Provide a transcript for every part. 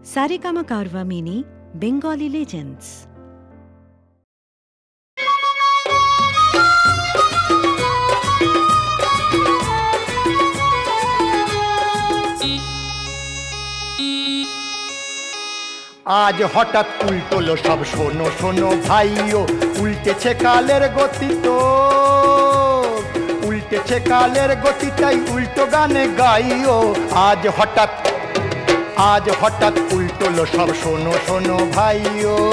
Saregama Karva Mini Bengali Legends. आज हठाৎ उल्टलो सब शोनो शोनो भाइयों उल्टेছে কালের গতি তো উল্টেছে কালের গতি তাই উল্টো গানে গাইও आज हठाৎ उल्टलो सब शोनो शोनो भाइयों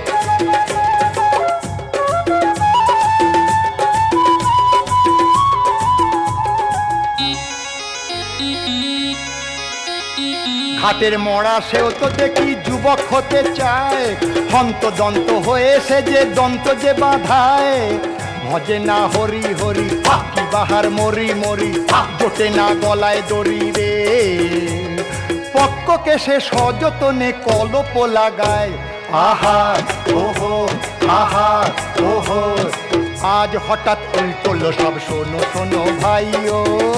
হাটের মরা সেও তো দেখি যুবক হতে চায় হন্ত দন্ত হয়ে সে যে দন্ত যে বাঁধায় ভজে না হরি হরি কি বাহার মরি মরি জোটে না গলায় দড়ি রে পক্ককে সে সযতনে কলপ লাগায় আহা ওহো আজ হঠাৎ উল্টলো সব শোনো শোনো ভাইও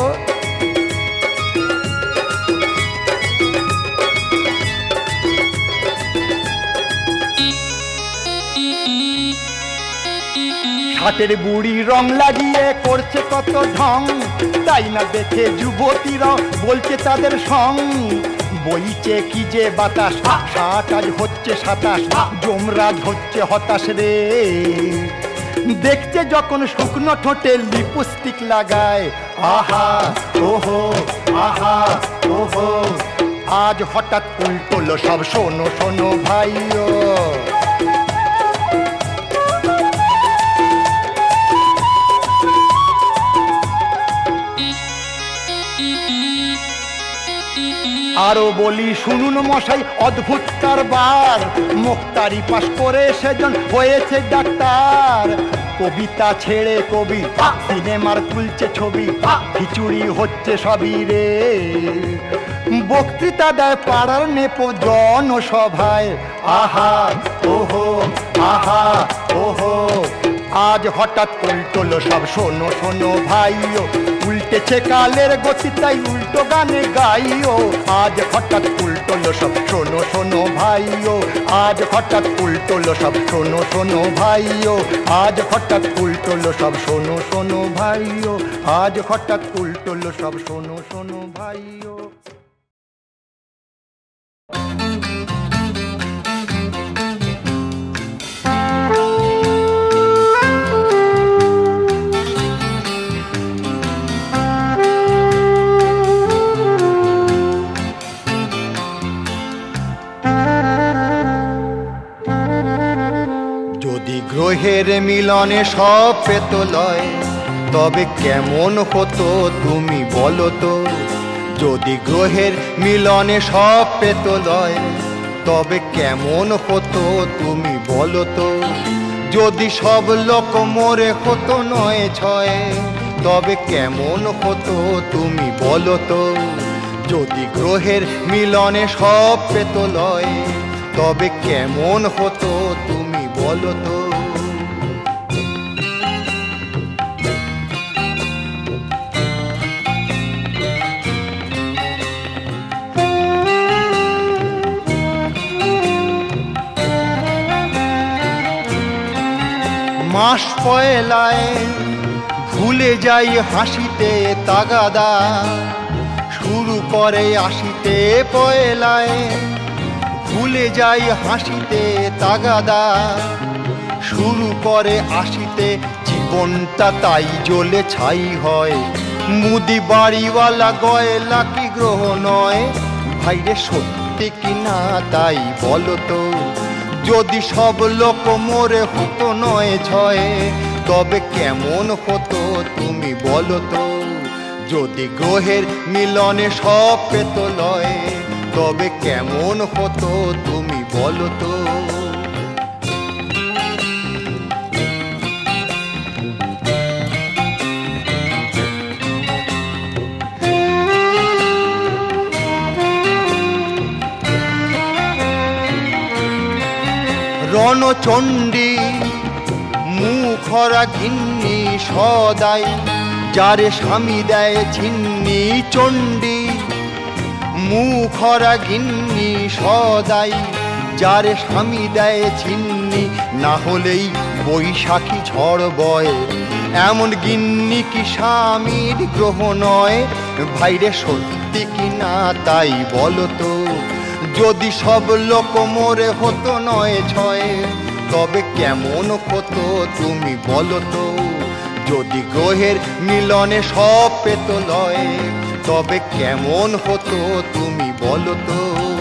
হাটের বুড়ি রং লাগিয়ে করছে কত ঢং তাই না দেখে যুবতীরা বলছে তাদের সং বইছে কি যে বাতাস ষাট আজ হচ্ছে 27 যমরাজ হচ্ছে হতাশ রে দেখতে যখন শুকনো ঠোঁটে লিপস্টিক লাগায় আহা ওহো আজ হঠাৎ উল্টলো সব শোনো শোনো ভাইও আরো বলি শুনুন মশাই অদ্ভুত কারবার মুক্তারি পাশ করে সেজন হয়েছে ডাক্তার কবিতা ছেড়ে কবি সিনেমার তুলছে ছবি খিচুড়ি হচ্ছে সবই রে বক্তৃতা দেয় পাড়ার নেপো জনসভায় আহা ওহো আজ হঠাৎ উল্টলো সব শোনো শোনো ভাইও উল্টেছে কালের গতি তাই উল্টো গানে গাইও আজ হঠাৎ উল্টলো সব শোনো শোনো ভাইও আজ হঠাৎ উল্টলো সব শোনো শোনো ভাইও আজ হঠাৎ উল্টলো সব শোনো শোনো ভাইও আজ হঠাৎ উল্টলো সব শোনো শোনো ভাইও গ্রহের মিলনে সব পেত লয় তবে কেমন হতো তুমি বলো তো যদি গ্রহের মিলনে সব পেত লয় তবে কেমন হতো তুমি বলো তো যদি সব লোক মরে হতো 9-6 তবে কেমন হতো তুমি বলো তো যদি গ্রহের মিলনে সব পেত লয় তবে কেমন হতো তুমি বলো তো মাস পয়লায় ভুলে যাই হাসিতে তাগাদা শুরু করে আসিতে পয়লায় ভুলে যাই হাসিতে তাগাদা শুরু করে আসিতে জীবনটা তাই জ্বলে ছাই হয় মুদি বাড়িওয়ালা গয়লা কি গ্রহ নয় ভাইরে সত্যি কি না তাই বলো তো যদি সব লোক মরে হতো 9-6 তবে কেমন হতো তুমি বলো তো যদি গ্রহের মিলনে সব পেত লয় তবে কেমন হতো তুমি বলো তো রণচণ্ডী মুখরা ঘিন্নি সদাই যারে স্বামী দেয় ছিন্নি চণ্ডী মুখরা গিন্নি সদাই, যার স্বামী দেয় ছিন্নি, না হলেই বৈশাখী ঝড় বয়। এমন গিন্নি কি স্বামীর গ্রহ নয়? ভাইরে সত্যি কি না তাই বলতো, যদি সব লোক মোরে হতো নয় ছয়, তবে কেমন হতো তুমি বলতো। যদি গ্রহের মিলনে সব পেত লয়, তবে কেমন হতো তুমি বলতো।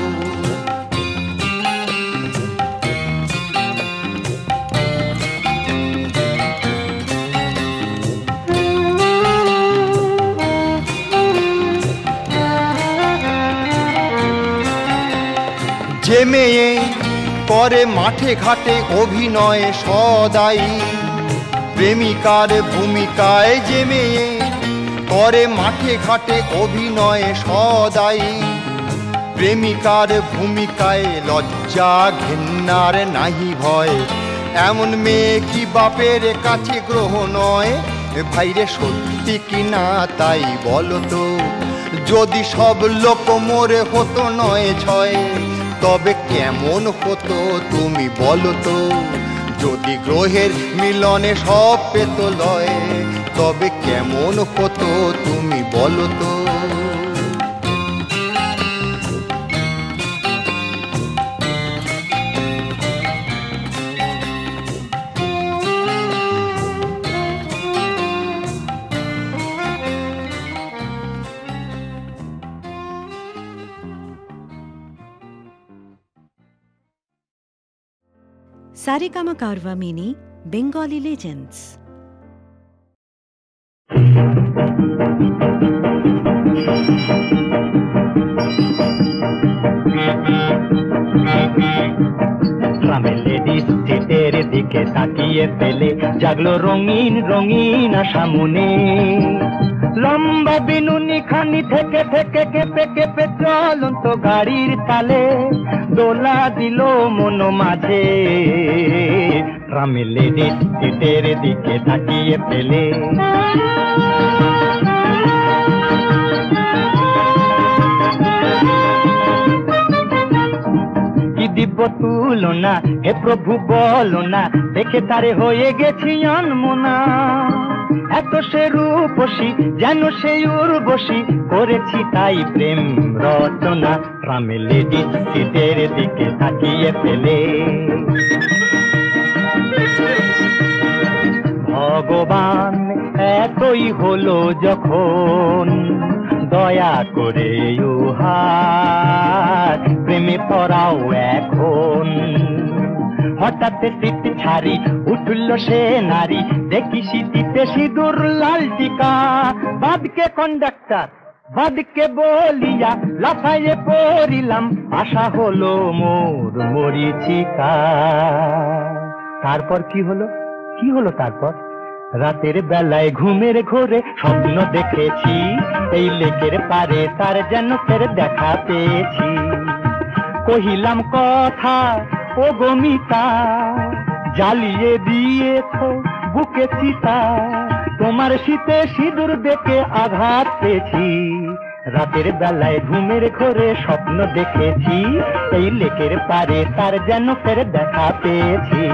যে মেয়ে করে মাঠে ঘাটে অভিনয় সদাই, প্রেমিকার ভূমিকায় যে মেয়ে করে মাঠে ঘাটে অভিনয় সদাই, প্রেমিকার ভূমিকায় লজ্জা ঘেন্নার নাহি ভয়, এমন মেয়ে কি বাপের কাছে গ্রহ নয়? ভাইরে সত্যি কি না তাই বলতো, যদি সব লোক মোরে হতো নয় ছয়, তবে কেমন হতো তুমি বলতো। যদি গ্রহের মিলনে সব পেত লয়, তবে কেমন হতো তুমি বলতো। Saregama Carvaan mini Bengali legends. গ্রামের লেডিস সিটের দিকে তাকিয়ে পেলে জাগলো রঙিন রঙিন আশা মনে। লম্বা বিনুনি খানি থেকে থেকে কেঁপে কেঁপে চলন্ত গাড়ির তালে দোলা দিল মন মাঝে। গ্রামের লেডিস সিটের দিকে তাকিয়ে পেলে কি দিব্য তুলনা, হে প্রভু বলো না, দেখে তারে হয়ে গেছি আনমনা। এত সে রূপসী যেন সেই উর্বশী, করেছি তাই প্রেম রচনা। গ্রামের লেডিস সিটের দিকে তাকিয়ে পেলে ভগবান এতই হলো যখন, দয়া করে উহার প্রেমে পড়াও এখন। হঠাৎ সিট ছাড়ি উঠল সে নারী, দেখি সিটিতে সিঁদুর লাল টিকা। বাদকে কন্ডাক্টর বাদকে বলিয়া লাফাইয়ে পড়িলাম, আশা হলো মোর মরিচিকা। তারপর কি হলো, কি হলো তারপর? রাতের বেলায় ঘুমের ঘোরে স্বপ্ন দেখেছি, এই লেকের পারে তার যেন ফের দেখা পেয়েছি। কহিলাম কথা ও গমিতা, জ্বালিয়ে দিয়েছ বুকে চিতা, তোমার শীতে সিঁদুর দেখে আঘাত পেয়েছি। রাতের বেলায় ঘুমের ঘোরে স্বপ্ন দেখেছি, এই লেকের পারে তার যেন ফের দেখা পেয়েছি।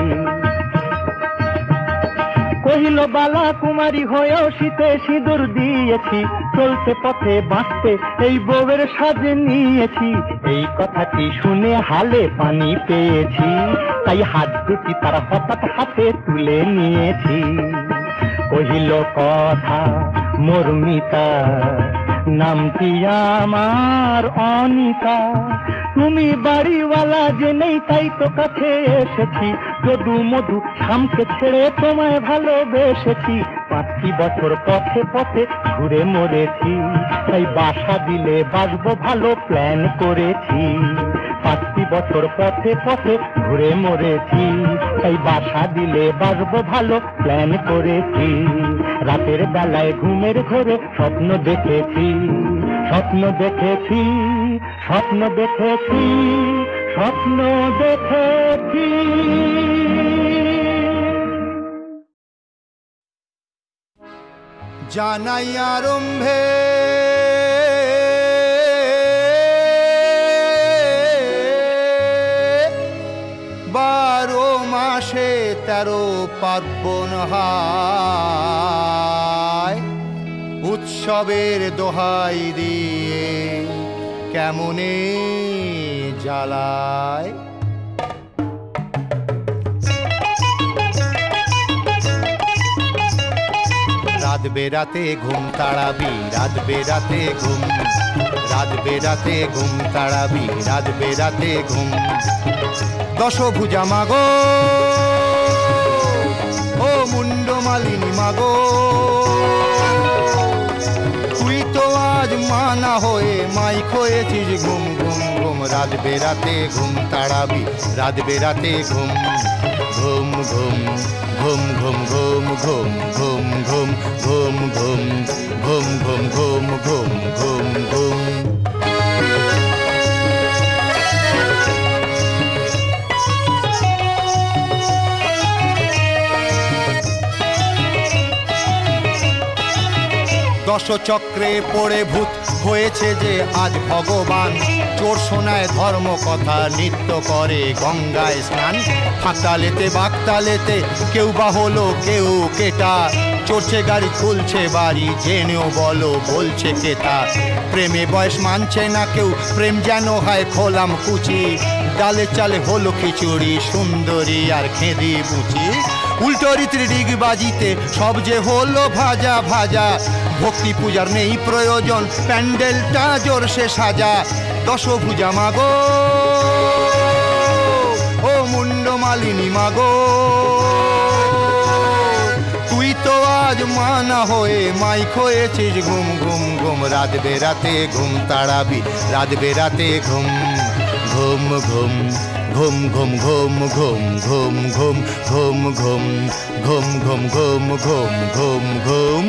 কহিল বালা কুমারী হয়েও শীতে সিঁদুর দিয়েছি, চলতে পথে বাঁচতে এই বউয়ের সাজে নিয়েছি। এই কথাটি শুনে হালে পানি পেয়েছি, তাই হাত দুটি তার হঠাৎ হাতে তুলে নিয়েছি। কহিল কথা মর্মিতা, নামটি আমার অনিতা। তুমি বাড়িওয়ালা যে নেই তাই তো কাছে এসেছি, যদু মধু শামকে ছেড়ে তোমায় ভালোবেসেছি। 5টি বছর পথে পথে ঘুরে মরেছি, তাই বাসা দিলে বাসবো ভালো প্ল্যান করেছি। 5টি বছর পথে পথে ঘুরে মরেছি, তাই বাসা দিলে বাসবো ভালো প্ল্যান করেছি। রাতের বেলায় ঘুমের ঘোরে স্বপ্ন দেখেছি, স্বপ্ন দেখেছি, স্বপ্ন দেখেছি, স্বপ্ন দেখেছি। জানাই আরম্ভে 13 পার্বণ হায় উৎসবের দোহাই দিয়ে কেমনে জ্বালায়। রাত বেরাতে ঘুম তাড়াবি, রাত বেরাতে ঘুম, রাত বেরাতে ঘুম তাড়াবি, রাত বেরাতে ঘুম। দশভুজা মাগো ও মুন্ডমালিনী মাগো, তুই তো আজ মানা হয়ে মাইক হয়েছিস ঘুম ঘুম ঘুম। রাত বেরাতে ঘুম তাড়াবি, রাত বেরাতে ঘুম, ঘুম ঘুম ঘুম ঘুম ঘুম ঘুম ঘুম ঘুম ঘুম ঘুম ঘুম ঘুম ঘুম ঘুম ঘুম ঘুম। দশচক্রে পড়ে ভূত হয়েছে যে আজ ভগবান, চোর শোনায় ধর্ম কথা, নৃত্য করে গঙ্গায় স্নান। হাততালেতে বাগতালেতে কেউ বা হলো কেউ কেটা, চড়ছে গাড়ি তুলছে বাড়ি, জেনেও বলো বলছে কেতা। প্রেমে বয়স মানছে না কেউ, প্রেম যেন হয় খোলাম কুচি, ডালে চালে হলো খিচুড়ি, সুন্দরী আর খেদি বুচি। উল্টো রীতির ডিগ বাজিতে সব যে হলো ভাজা ভাজা, ভক্তি পূজার নেই প্রয়োজন, প্যান্ডেলটা জোরসে সাজা। দশভুজা মাগো ও মুন্ডমালিনী মাগো, তুই তো আজ মানা হয়ে মাইক হয়েছিস ঘুম ঘুম ঘুম। রাত বেরাতে ঘুম তাড়াবি, রাত বেরাতে ঘুম, ঘুম ঘুম ঘুম ঘুম ঘুম ঘুম ঘুম ঘুম ঘুম ঘুম ঘুম ঘুম ঘুম ঘুম ঘুম ঘুম।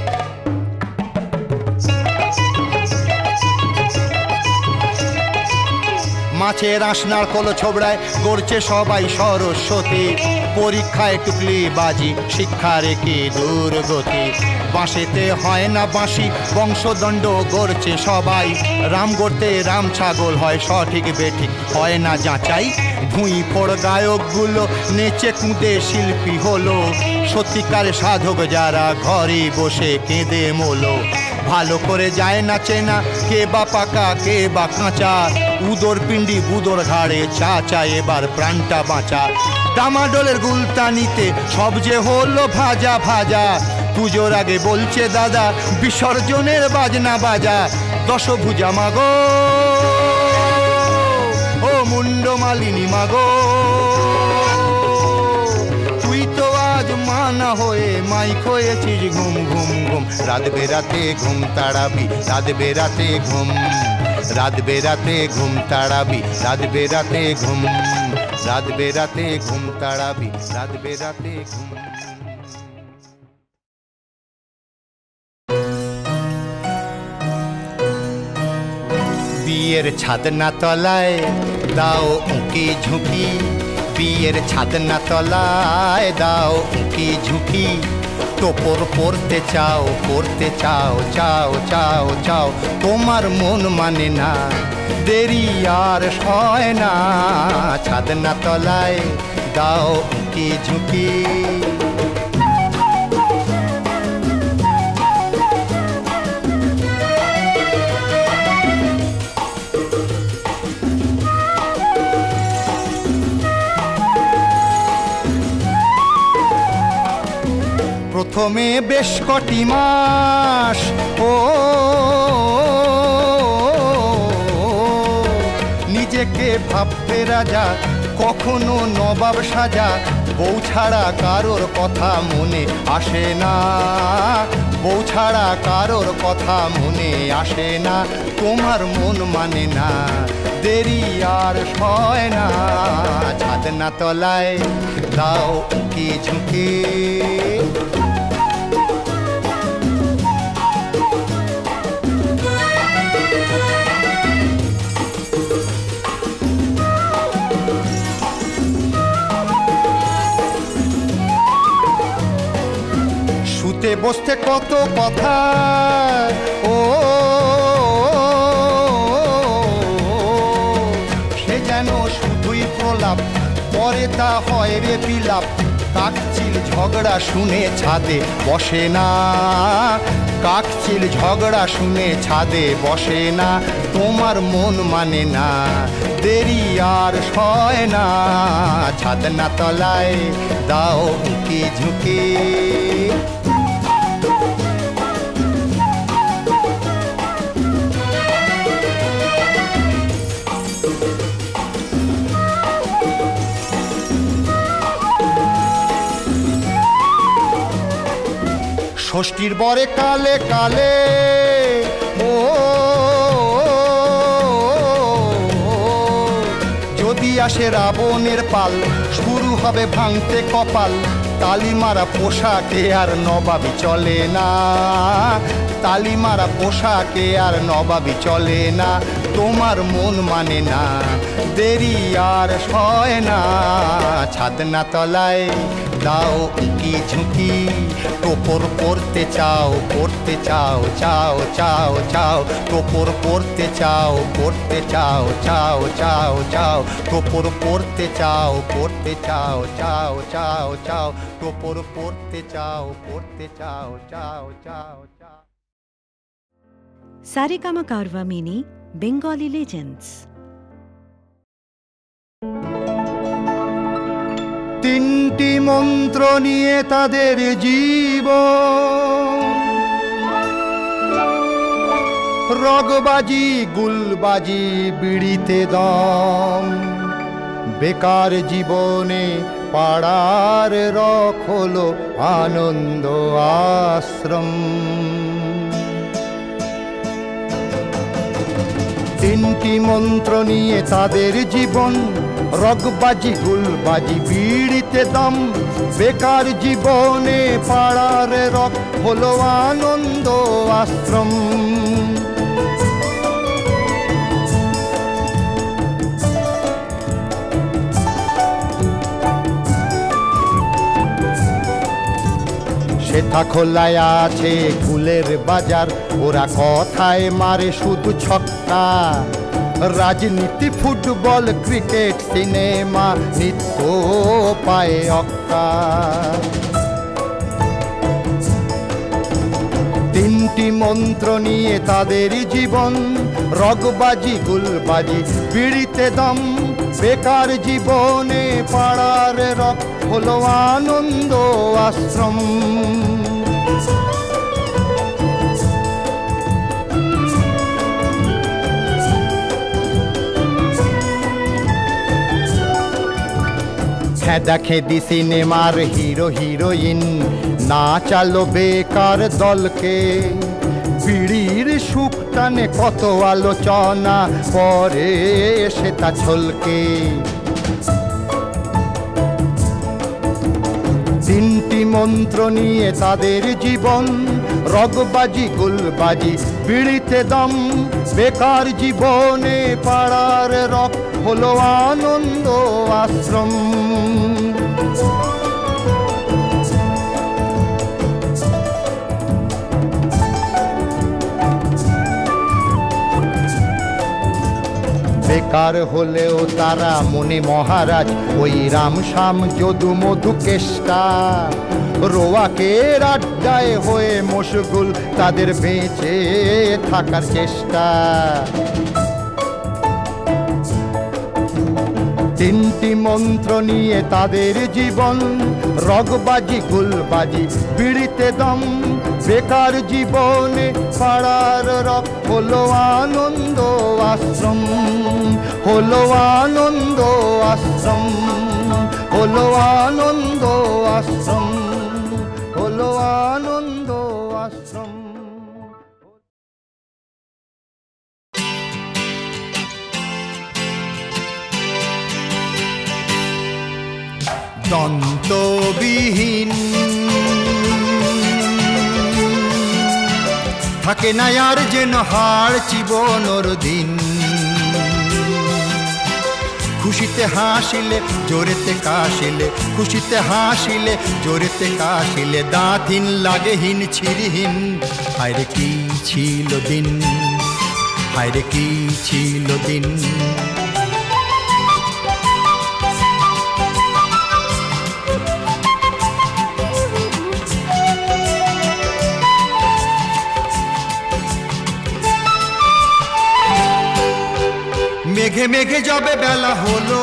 মাছের আঁশনার কলো ছোবড়ায় গড়ছে সবাই সরস্বতী, পরীক্ষায় টুকলি বাজি শিক্ষা রেখে দুর্গতি। বাঁশেতে হয় না বাঁশি বংশদণ্ড গড়ছে সবাই, রাম গড়তে রাম ছাগল হয় সঠিক বেঠিক হয় না যাচাই। ভুঁই ফোড় গায়কগুলো নেচে কুঁদে শিল্পী হলো, সত্যিকার সাধক যারা ঘরে বসে কেঁদে মোলো। ভালো করে যায় না চেনা কে বা পাকা কে বা কাঁচা, উদর পিণ্ডি বুদর ঘাড়ে চাচা এবার প্রাণটা বাঁচা। ডামাডোলের গুলতানিতে সব যে হলো ভাজা ভাজা, পুজোর আগে বলছে দাদা বিসর্জনের বাজনা বাজা। দশভুজা মাগো ও মুন্ডমালিনী মাগো, তুই তো আজ মানা হয়ে মাইক হয়েছিস ঘুম ঘুম ঘুম। রাত বেরাতে ঘুম তাড়াবি, রাত বেরাতে ঘুম, রাত বেরাতে ঘুম তাড়াবি, রাত বেরাতে ঘুম, রাত বেরাতে ঘুম তাড়াবি, রাত বেরাতে ঘুম। বিয়ের ছাদনা তলায় দাও উঁকি ঝুঁকি, বিয়ের ছাদনা তলায় দাও উঁকি ঝুঁকি। টোপর পরতে চাও পরতে চাও চাও চাও চাও, তোমার মন মানে না দেরি আর সয় না। ছাদনা তলায় দাও উঁকি ঝুঁকি। প্রথমে বেশ কটি মাস ও নিজেকে ভাবতে রাজা, কখনো নবাব সাজা। বউ ছাড়া কারোর কথা মনে আসে না, বউ ছাড়া কারোর কথা মনে আসে না। তোমার মন মানে না দেরি আর সয় না। ছাদনা তলায় দাও উঁকি ঝুঁকি। শুতে বসতে কত কথা ও সে যেন শুধুই প্রলাপ, পরে তা হয় রে বিলাপ। কাকচিল ঝগড়া শুনে ছাদে বসে না, কাকচিল ঝগড়া শুনে ছাদে বসে না, তোমার মন মানে না, দেরি আর সয় না, ছাদনা তলায় দাও উঁকি ঝুঁকি। ষষ্ঠীর বরে কালে কালে ও যদি আসে রাবণের পাল, শুরু হবে ভাঙতে কপাল, তালি মারা পোশাকে আর নবাবি চলে না, তালি মারা পোশাকে আর নবাবি চলে না, তোমার মন মানে না, দেরি আর সয় না, ছাদনা তলায় দাও উঁকি ঝুঁকি, টোপর পরতে চাও পড়তে চাও চাও চাও চাও, টোপর পরতে চাও পড়তে চাও চাও চাও চাও, টোপর পরতে চাও পড়তে চাও চাও চাও চাও, টোপর পরতে চাও পড়তে চাও চাও চাও চাও। Saregama Carvaan mini Bengali legends. তিনটি মন্ত্র নিয়ে তাদের জীবন, রগবাজি গুলবাজি বিড়িতে দম, বেকার জীবনে পাড়ার রক হলো আনন্দ আশ্রম। তিনটি মন্ত্র নিয়ে তাদের জীবন, রগবাজি গুলবাজি বিড়িতে দম, বেকার জীবনে পাড়ার রক হলো আনন্দ আশ্রম। সেথা খোলায় আছে ফুলের বাজার, ওরা কথায় মারে শুধু ছক্কা, রাজনীতি ফুটবল ক্রিকেট সিনেমা নিত্য পায়ে অক্কা। তিনটি মন্ত্র নিয়ে তাদের জীবন, রগবাজি গুলবাজি বিড়িতে দম, বেকার জীবনে পাড়ার রক হলো আনন্দ আশ্রম। খেদা খেদি সিনেমার হিরো হিরোইন না চালো বেকার দলকে, বিড়ির সুখ টানে কত আলোচনা করে সে তা ছলকে। তিনটি মন্ত্র নিয়ে তাদের জীবন, রগবাজি গুলবাজি বিড়িতে দম, বেকার জীবনে পাড়ার রক হলো আনন্দ আশ্রম। বেকার হলেও তারা মনে মহারাজ, ওই রাম শ্যাম যদু মধু কেষ্টা, রোয়াকের আড্ডায় হয়ে মশগুল তাদের বেঁচে থাকার চেষ্টা। তিনটি মন্ত্র নিয়ে তাদের জীবন, রগবাজি গুলবাজি বিড়িতে দম, বেকার জীবনে পাড়ার রক হলো আনন্দ আশ্রম, হলো আনন্দ আশ্রম, হলো আনন্দ আশ্রম, হলো আনন্দ আশ্রম। দন্তবিহীন থাকে না আর যেন হাড় চিবনোর দিন, খুশিতে হাসিলে জোরেতে কাশিলে, খুশিতে হাসিলে জোরেতে কাশিলে, দাঁতহীন লাগেহীন ছিরিহীন। হায়রে কি ছিল দিন, হায়রে কি ছিল দিন। মেঘে মেঘে যাবে বেলা হলো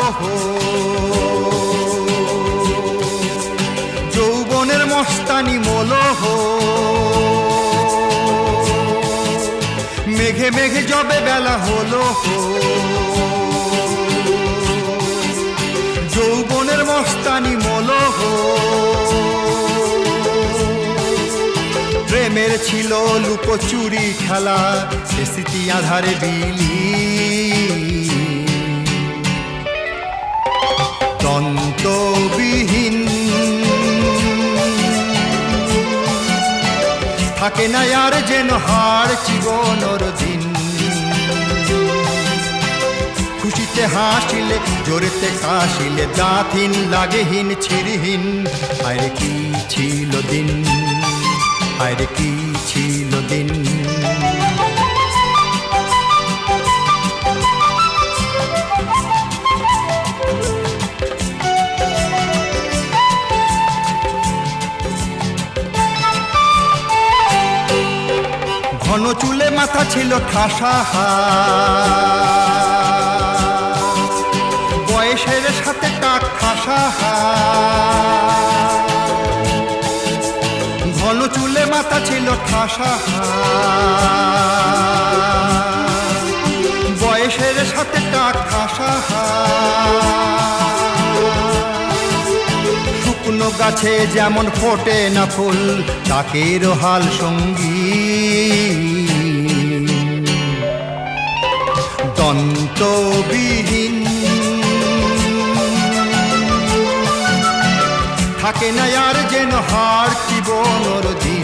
যৌবনের মস্তানি মোলহ মেঘে মেঘে যাবে বেলা হলো যৌবনের মস্তানি মোলহ প্রেমের ছিল লুকোচুরি খেলা স্মৃতি আধারে বিলি দন্তবিহীন থাকে না আর যেন হার জীবনের দিন খুশিতে হাসিলে জোরেতে কাশিলে দাঁতহীন লাগেহীন ছিড়হীন আরে কি ছিল দিন আরে কি ছিল দিন ঘন চুলে মাথা ছিল ঠাসা বয়সের সাথে টাক খাসা ঘন চুলে মাথা ছিল ঠাসা বয়সের সাথে টাক খাসা শুকনো গাছে যেমন ফোটে না ফুল তাকের হাল সঙ্গী দন্তবিহীন থাকে না আর যেন হার জীবনের দিন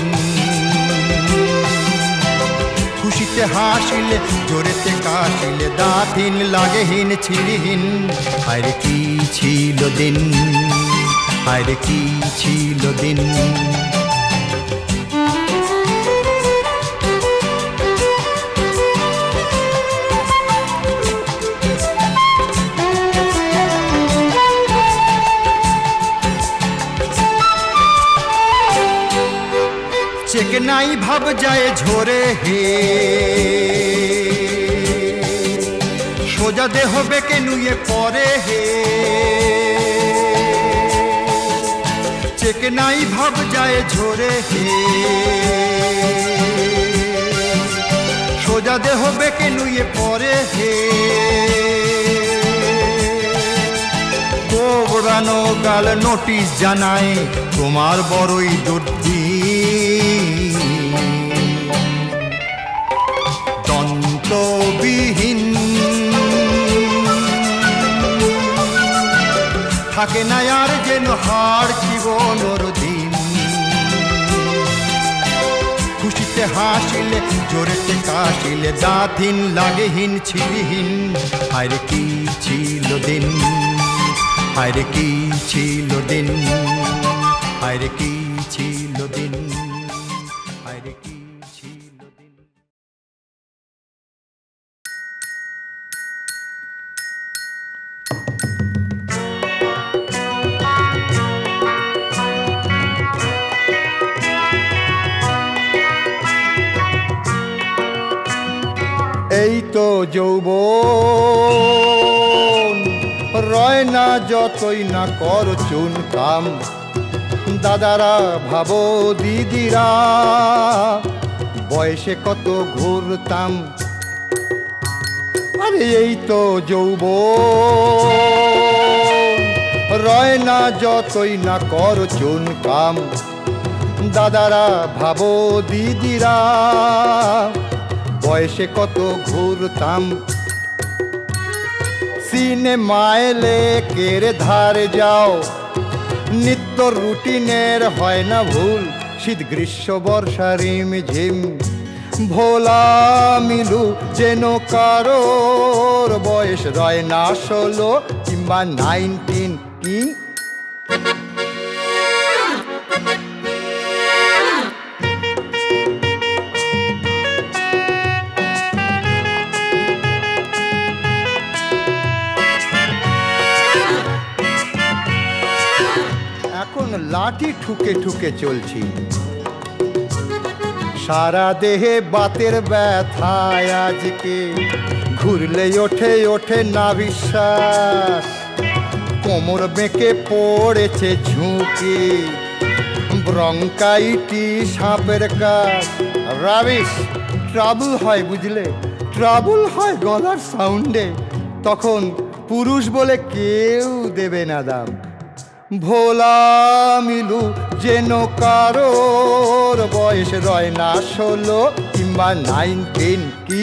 খুশিতে হাসিলে জোরেতে কাশিলে দাঁতহীন লাগেহীন ছিড়হীন আরে কি ছিল দিন আরে কি ছিল দিন চেকনাই ভাব যায় ঝরে হে সোজা দেহ বেকে নুয়ে পরে হে চেকনাই ভাব যায় ঝরে হে সোজা দেহ বেকে নুয়ে পরে হে কোবরানো গাল নোটিশ জানায় তোমার বড়ই দুর্দি দন্তবিহীন থাকে না আর যেন হার জীবনের দিন খুশিতে হাসিলে জোরেতে কাশিলে দাঁতহীন লাগেহীন ছিড়হীন আরে কি ছিল দিন আরে কি ছিল দিন আরে কি ছিল দিন আরে কি ছিল দিন এই তো যৌবন রয় না যতই না কর চুন কাম দাদারা ভাবো দিদিরা বয়সে কত ঘুরতাম আরে এই তো যৌবন রয় না যতই না কর চুন কাম দাদারা ভাবো দিদিরা বয়সে কত ঘুরতাম সিনেমায় লেকের ধারে যাও নিত্য রুটিনের হয় না ভুল শীত গ্রীষ্ম বর্ষা রিম ঝিম ভোলা মিলু যেন কারোর বয়স রয় না 16 কিংবা 19 কি লাঠি ঠুকে ঠুকে চলছি সারা দেহে বাতের ব্যথায় আজকে ঘুরলে ওঠে ওঠে না বিশ্বাস, কোমর বেঁকে পড়েছে ঝুঁকি, ব্রঙ্কাইটিস সাপের কাজ। রাবিশ, ট্রাবল হয় বুঝলে, ট্রাবল হয় গলার সাউন্ডে, তখন পুরুষ বলে কেউ দেবে না দাম। ভোলা মিলু যেন কারোর বয়স রয় না 16 কিংবা 19। কি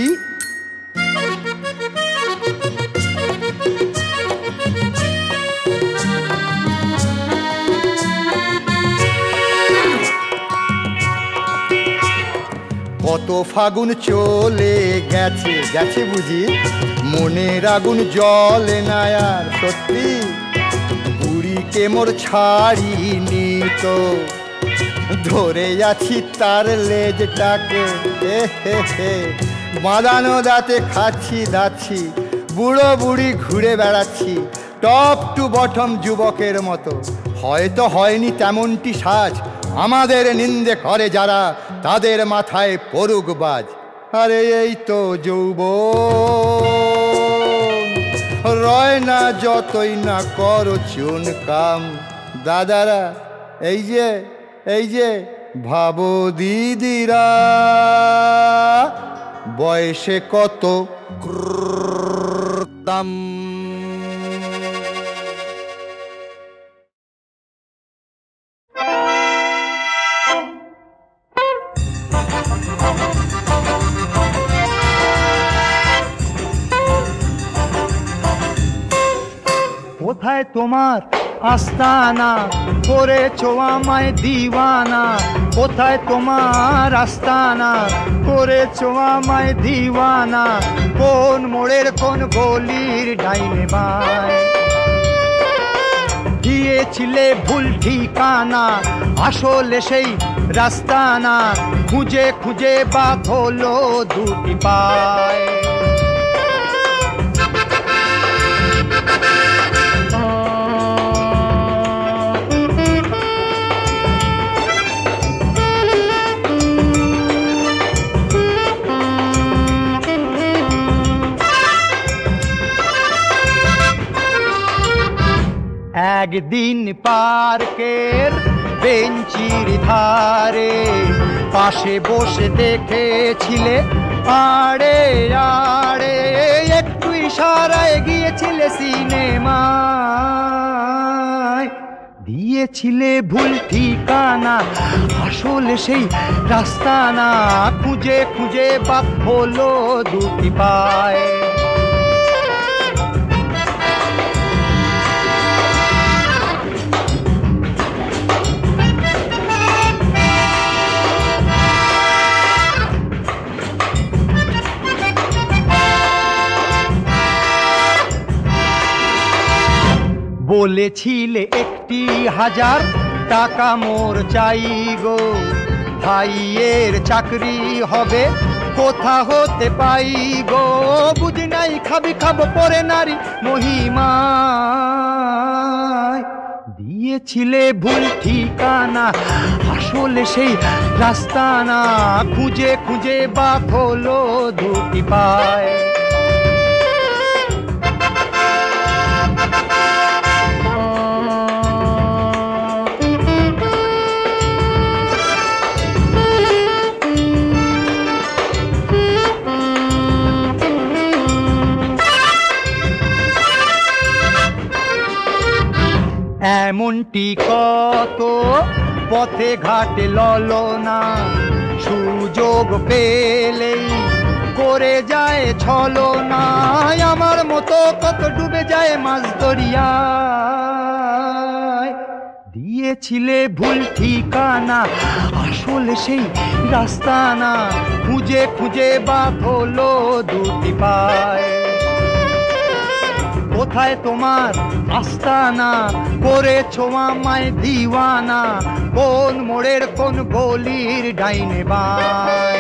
কত ফাগুন চলে গেছে গেছে বুঝি, মনের আগুন জ্বলে না আর সত্যি, বুড়িকে মোর ছাড়িনি তো, ধরে আছি তার লেজটাকে, বাঁধানো দাঁতে খাচ্ছি দাচ্ছি, বুড়ো বুড়ি ঘুরে বেড়াচ্ছি টপ টু বটম যুবকের মতো। হয়তো হয়নি তেমনটি সাজ, আমাদের নিন্দে করে যারা তাদের মাথায় পড়ুক বাজ। আরে এই তো যৌবন, রয় না যতই না করো চুন কাম। দাদারা এই যে ভাবো দিদিরা, বয়সে কত দাম। কোথায় তোমার আস্তানা, করেছো আমায় দিওয়ানা, কোথায় তোমার আস্তানা, করেছো আমায় দিওয়ানা, কোন মোড়ের কোন গলির ডাইনে বাঁয়, দিয়েছিলে ভুল ঠিকানা, আসলে সেই রাস্তানা, খুঁজে খুঁজে বাত হলো দুটি পায়। একদিন পার্কের বেঞ্চির ধারে পাশে বসে দেখেছিলে আড়ে আড়ে, একটু ইশারায় গিয়েছিলে সিনেমায়, দিয়েছিলে ভুল ঠিকানা, আসলে সেই রাস্তা না, খুঁজে খুঁজে বাত হলো দুটি পায়। বলেছিলে 1,000 টাকা মোর চাই গো, ভাইয়ের চাকরি হবে কোথা হতে পাই গো, বুঝি নাই খাবি খাবো পরে নারী মহিমায়, দিয়েছিলে ভুল ঠিকানা, আসলে সেই রাস্তা না, খুঁজে খুঁজে বাত হলো দুটি পায়। এমনটি কত পথে ঘাটে ললনা, সুযোগ পেলেই করে যায় ছলনা, আমার মতো কত ডুবে যায় মাছ দরিয়ায়, দিয়েছিলে ভুল ঠিকানা, আসলে সেই রাস্তা না, খুঁজে খুঁজে বাত হলো দুটি পায়। কোথায় তোমার আস্তানা, করেছো আমায় দিওয়ানা, কোন মোড়ের কোন গলির ডাইনে বাঁয়।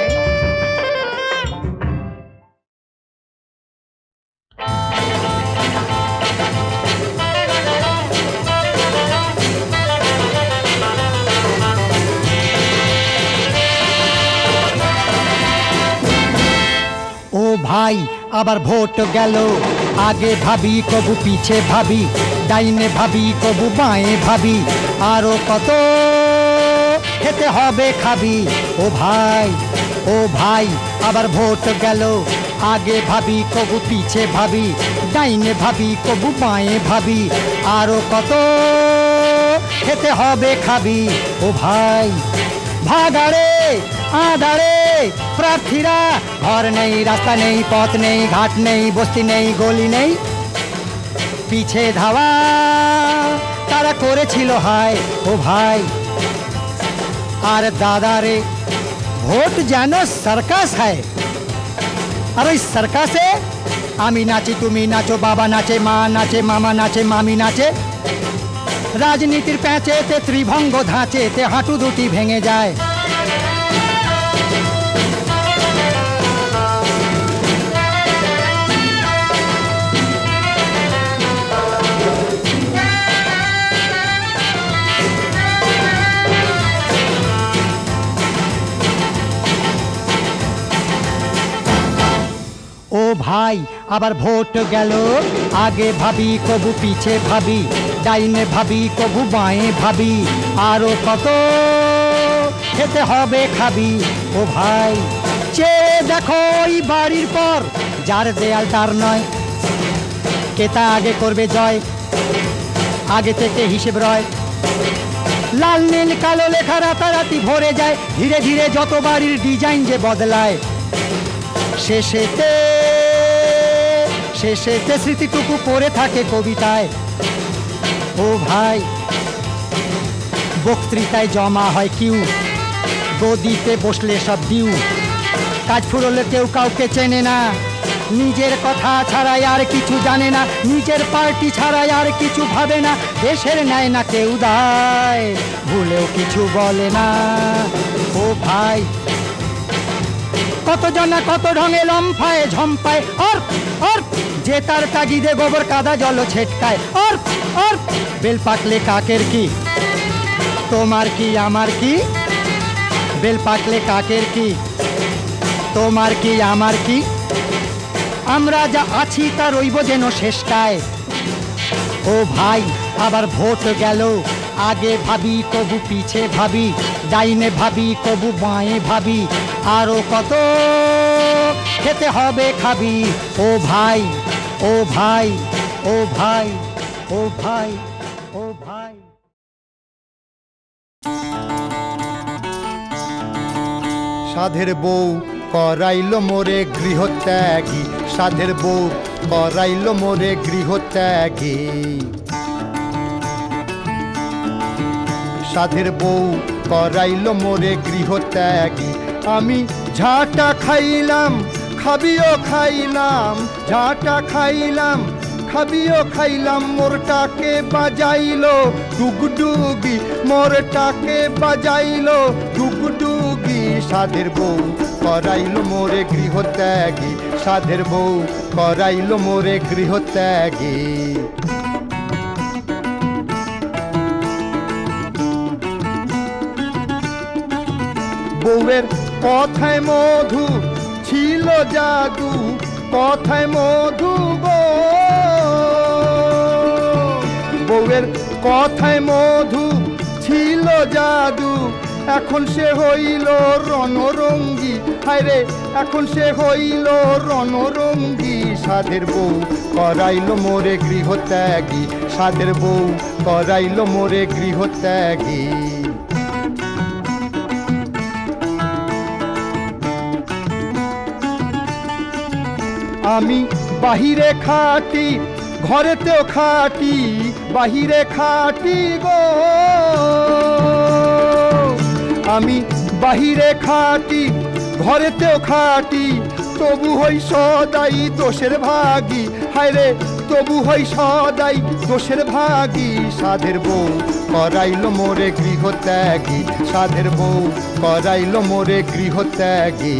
ও ভাই আবার ভোট গেল, আগে ভাবি কবু পিছে ভাবি, ডাইনে ভাবি কবু বাঁয়ে ভাবি, আরো কত খেতে হবে খাবি। ও ভাই আবার ভোট গেল, আগে ভাবি কবু পিছে ভাবি, ডাইনে ভাবি কবু বাঁয়ে ভাবি, আরো কত খেতে হবে খাবি। ও ভাই ভাগাড়ে আধারে প্রার্থীরা, ঘর নেই রাস্তা নেই পথ নেই ঘাট নেই বস্তি নেই গলি নেই, পিছে ধাওয়া তারা করেছিল হায়। ও ভাই আর দাদারে ভোট যেন সার্কাস হয়, আর ওই সার্কাসে আমি নাচি তুমি নাচো, বাবা নাচে মা নাচে মামা নাচে মামি নাচে, রাজনীতির প্যাঁচেতে ত্রিভঙ্গ ধাঁচেতে হাঁটু দুটি ভেঙে যায়। ও ভাই আবার ভোট গেল, আগে ভাবি কবু পিছে ভাবি, ডাইনে ভাবি কবু বাঁয়ে ভাবি, আরো কত খেতে হবে খাবি। ও ভাই চেয়ে দেখো ওই বাড়ির পর, যার দেয়াল তার নয়, কেতা আগে করবে জয়, আগে থেকে হিসেব রয়, লাল নীল কালো লেখা রাতারাতি ভরে যায়, ধীরে ধীরে যত বাড়ির ডিজাইন যে বদলায়, শেষেতে স্মৃতিটুকু পড়ে থাকে কবিতায়। ও ভাই বক্তৃতায় জমা হয় কিউ, গদিতে বসলে সব ডিউ, কাজ ফুরলে কেউ কাউকে চেনে না, নিজের কথা ছাড়াই আর কিছু জানে না, নিজের পার্টি ছাড়াই আর কিছু ভাবে না, দেশের নেয় না কেউ দায়, ভুলেও কিছু বলে না। ও ভাই কত জনা কত ঢঙে লম্ফায় ঝম্পায়, আর যে তার তাগিদে গোবর কাদা জল ছেটকায়, আর বেল পাকলে কাকের কি তোমার কি আমার কি, বেল পাকলে কাকের কি তোমার কি আমার কি, আমরা যা আছি তা রইব যেন শেষটায়। ও ভাই আবার ভোট গেল, আগে ভাবি কবু পিছে ভাবি, ডাইনে ভাবি কবু বাঁয়ে ভাবি, আরো কত খেতে হবে খাবি। ও ভাই ও ভাই ও ভাই ও ভাই ও ভাই। সাধের বউ করাইল মোরে গৃহত্যাগী, সাধের বউ করাইল মোরে গৃহত্যাগী, সাধের বউ করাইল মোরে গৃহত্যাগী, আমি ঝাঁটা খাইলাম খাবিও খাইলাম, ঝাঁটা খাইলাম খাবিও খাইলাম, মোরটাকে বাজাইলো ডুগডুগি, মোরটাকে বাজাইলো ডুগডুগি, সাধের বউ করাইল মোরে গৃহত্যাগী, সাধের বউ করাইল মোরে গৃহত্যাগী। বউয়ের কথায় মধু ছিল জাদু, কথায় মধু গো, বউয়ের কথায় মধু ছিল জাদু, এখন সে হইল রণরঙ্গী, হায়রে এখন সে হইল রণরঙ্গী, সাধের বউ করাইল মোরে গৃহত্যাগী, সাধের বউ করাইল মোরে গৃহত্যাগী। আমি বাহিরে খাটি ঘরেতেও খাটি, বাহিরে খাটি গো, আমি বাহিরে খাটি ঘরেতেও খাটি, তবু হই সদাই দোষের ভাগী, হায়রে তবু হই সদাই দোষের ভাগী, সাধের বউ করাইল মোরে গৃহত্যাগী, সাধের বউ করাইল মোরে গৃহত্যাগী।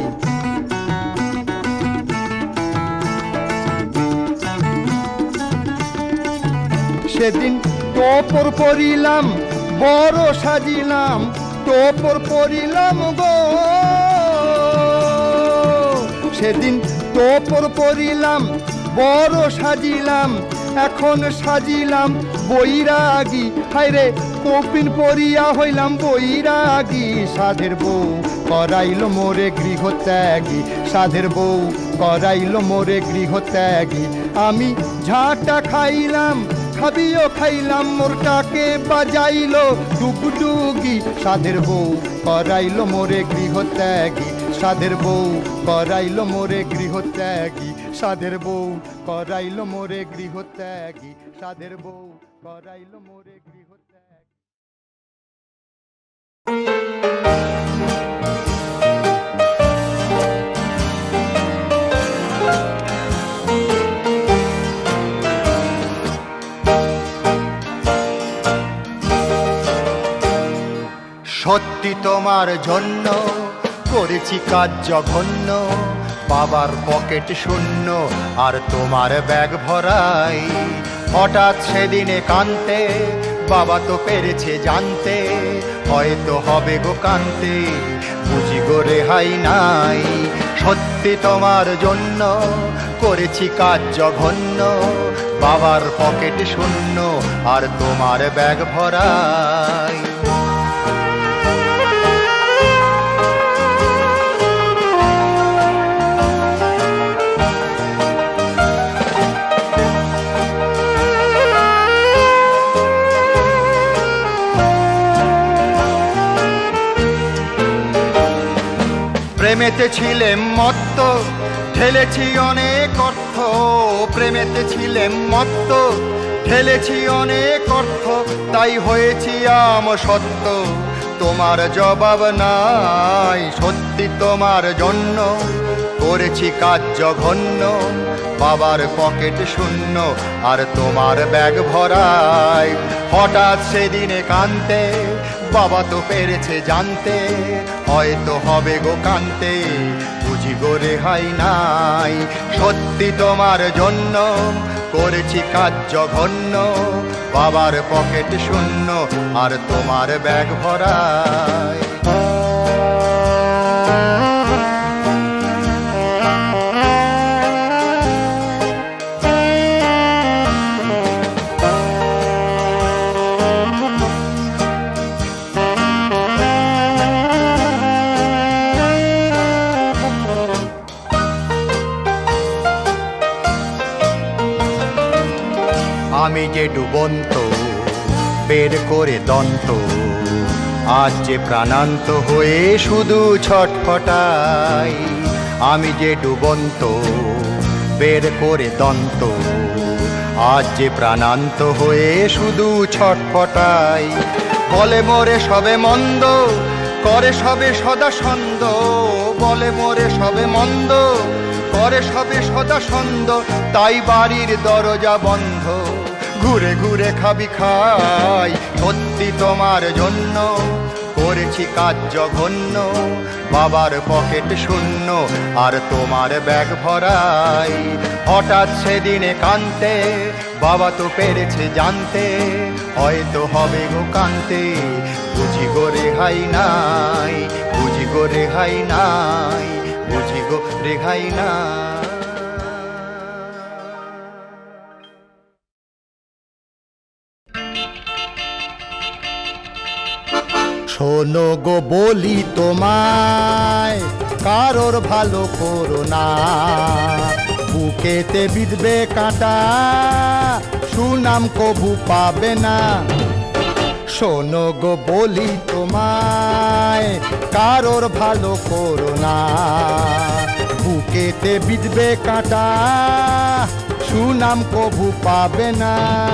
সেদিন টোপর পরিলাম বড় সাজিলাম, টোপর পরিলাম গো, সেদিন তোপর পরিলাম বড় সাজিলাম এখন সাজিলাম বৈরাগী হায়রে কপিন পরিয়া হইলাম বৈরাগী সাধের বউ করাইল মোরে গৃহত্যাগী সাধের বউ করাইল মোরে গৃহত্যাগী আমি ঝাঁটা খাইলাম খাবিও খাইলাম মোরটাকে বাজাইল ডুগডুগি সাধের বউ করাইল মোরে গৃহত্যাগী সাধের বউ করাইল মোরে গৃহত্যাগী সাধের বউ করাইল মোরে গৃহত্যাগী সাধের বউ করাইল মোরে গৃহত্যাগী। সত্যি তোমার জন্য করেছি কাজ জঘন্য বাবার পকেট শূন্য আর তোমার ব্যাগ ভরাই হঠাৎ সেদিনে কানতে বাবা তো পেরেছে জানতে হয়তো হবে গো কানতে বুঝি গো রেহাই নাই সত্যি তোমার জন্য করেছি কাজ জঘন্য বাবার পকেট শূন্য আর তোমার ব্যাগ ভরাই প্রেমেতে ছিলেম মত্ত ঢেলেছি অনেক অর্থ প্রেমেতে ছিলেম মত্ত ঢেলেছি অনেক অর্থ তাই হয়েছি সত্য তোমার জবাব নাই সত্যি তোমার জন্য করেছি কাজ জঘন্য বাবার পকেট শূন্য আর তোমার ব্যাগ ভরাই হঠাৎ সেদিনে কানতে বাবা তো পেরেছে জানতে হয়তো হবে গো কানতে বুঝি গো রেহাই নাই সত্যি তোমার জন্য করেছি কাজ জঘন্য বাবার পকেট শূন্য আর তোমার ব্যাগ ভরাই আমি যে ডুবন্ত বের করে দন্ত আজ যে প্রাণান্ত হয়ে শুধু ছটফটাই আমি যে ডুবন্ত বের করে দন্ত আজ যে প্রাণান্ত হয়ে শুধু ছটফটাই বলে মোরে সবে মন্দ করে সবে সদা সন্দ বলে মোরে সবে মন্দ করে সবে সদা সন্দ তাই বাড়ির দরজা বন্ধ ঘুরে ঘুরে খাবি খাই সত্যি তোমার জন্য করেছি কাজ জঘন্য বাবার পকেট শূন্য আর তোমার ব্যাগ ভরাই হঠাৎ সেদিনে কানতে বাবা তো পেরেছে জানতে হয়তো হবে গো কানতে বুঝি গো রেহাই নাই বুঝি গো রেহাই নাই বুঝি গো রেহাই নাই শোনো গো বলি তোমায় কারোর ভালো করো না বুকেতে বিঁধবে কাঁটা সুনাম কবু পাবে না শোনো গো বলি তোমায় কারোর ভালো করো না বুকেতে বিঁধবে কাঁটা সুনাম কবু পাবে না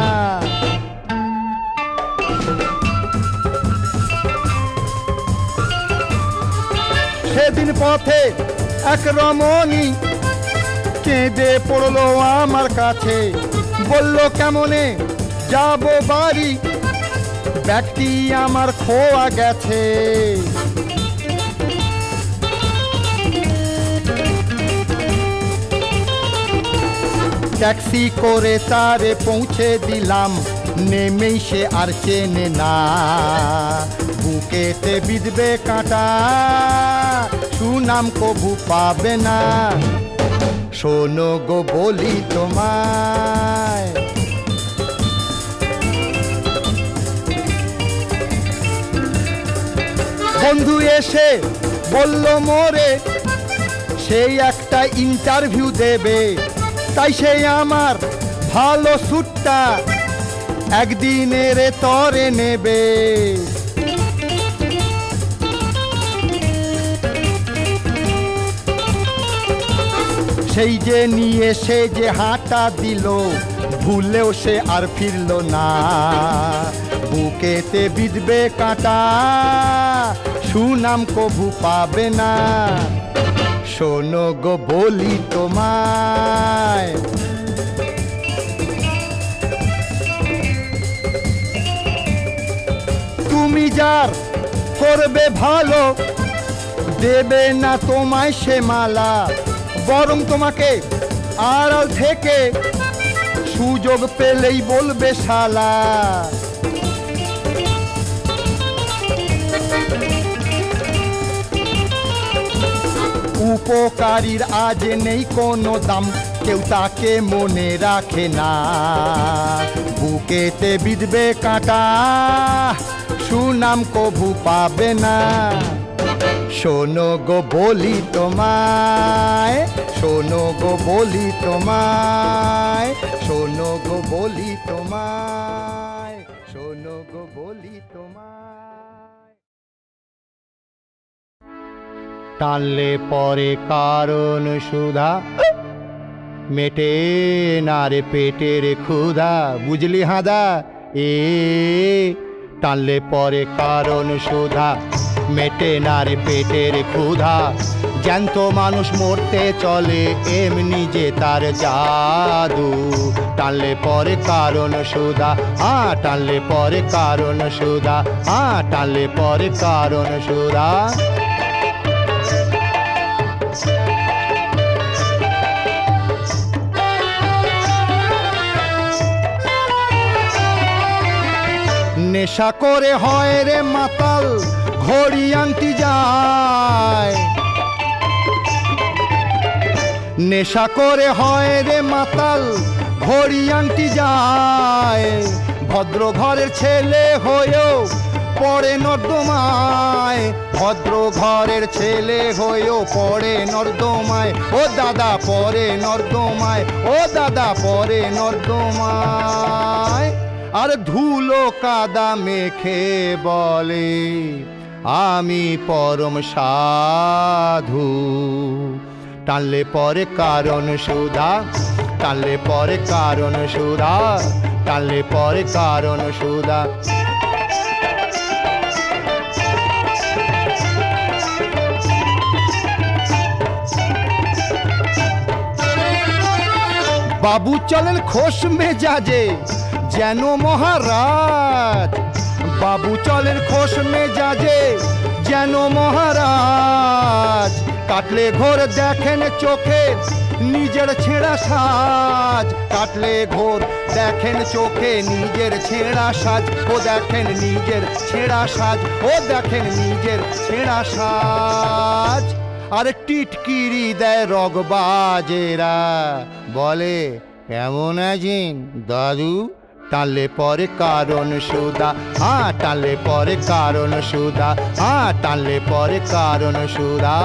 সেদিন পথে এক রমণী কেঁদে পড়লো আমার কাছে বলল কেমনে যাব বাড়ি ব্যাগটি আমার খোয়া গেছে ট্যাক্সি করে তারে পৌঁছে দিলাম নেমেই সে আর চেনে না বুকেতে বিঁধবে কাঁটা সুনাম কবু পাবে না শোনো গো বলি তোমায়। বন্ধু এসে বলল মোরে সেই একটা ইন্টারভিউ দেবে, তাই সেই আমার ভালো স্যুটটা একদিনের তরে নেবে। সেই যে নিয়ে সে যে হাঁটা দিল, ভুলেও সে আর ফিরল না। বুকেতে বিঁধবে কাঁটা, সুনাম কভু পাবে না। শোনো গো বলি তোমায়, তুমি যার করবে ভালো, দেবে না তোমায় সে মালা, বরং তোমাকে আড়াল থেকে সুযোগ পেলেই বলবে শালা। উপকারীর আজ নেই কোনো দাম, কেউ তাকে মনে রাখে না। বুকেতে বিঁধবে কাঁটা, সুনাম কভু পাবে না। শোনো গো বলি তোমায়, শোনো গো বলি তোমায়, শোনো গো বলি তোমায়, শোনো গো বলি তোমায়। টানলে পরে কারণ সুধা, মেটে না রে পেটের ক্ষুধা। বুঝলি হাদা? টানলে পরে কারণ সুধা, মেটে না রে পেটের ক্ষুধা। জ্যান্ত মানুষ মরতে চলে এমনি যে তার জাদু। টানলে পরে কারণ সুধা, টানলে পরে কারণ সুধা, টানলে পরে কারণ সুধা। নেশা করে হয় রে মাতাল, ঘড়ি আংটি যায়। নেশা করে হয় রে মাতাল, ঘড়ি আংটি যায়। ভদ্র ঘরের ছেলে হয়েও পড়ে নর্দমায়, ভদ্র ঘরের ছেলে হয়েও পড়ে নর্দমায়। ও দাদা পড়ে নর্দমায়, ও দাদা পড়ে নর্দমায়। আর ধুলো কাদা মেখে বলে আমি পরম সাধু। টানলে পরে কারণ সুধা, টানলে পরে কারণ সুধা, টানলে পরে কারণ সুধা। বাবু চলেন খোশ মেজাজে যেন মহারাজ। বাবু চলেন খোশ মেজাজে যেন মহারাজ। কাটলে ঘোর দেখেন চোখে নিজের ছেঁড়া সাজ। কাটলে ঘোর দেখেন চোখে নিজের ছেঁড়া সাজ। ও দেখেন নিজের ছেঁড়া সাজ, ও দেখেন নিজের ছেঁড়া সাজ। আর টিটকিরি দেয় রগবাজেরা, বলে কেমন আছেন দাদু। টানলে পরে কারণ সুধা, টানলে পরে কারণ সুধা, টানলে পরে কারণ সুধা।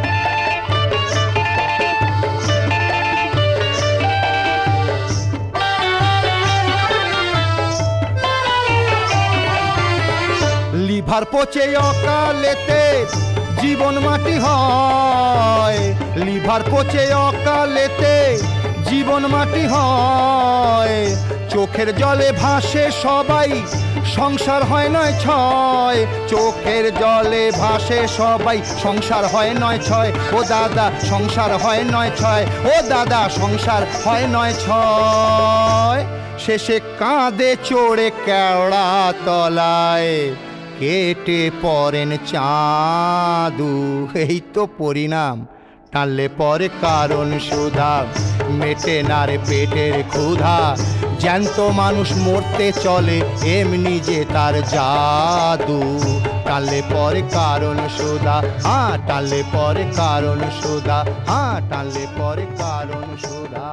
লিভার পচে অকালেতে জীবন মাটি হয়। লিভার পচে অকালেতে জীবন মাটি হয়। চোখের জলে ভাসে সবাই, সংসার হয় নয় ছয়। চোখের জলে ভাসে সবাই, সংসার হয় নয় ছয়। ও দাদা সংসার হয় নয় ছয়, ও দাদা সংসার হয় নয় ছয়। শেষে কাঁধে চড়ে কেওড়া তলায় কেটে পড়েন চাঁদু। এই তো পরিণাম। টানলে পরে কারণ সুধা, মেটে না রে পেটের ক্ষুধা। জ্যান্ত মানুষ মরতে চলে এমনি যে তার জাদু। টানলে পরে কারণ সুদা, টানলে পরে কারণ সুদা, টানলে পরে কারণ সুদা।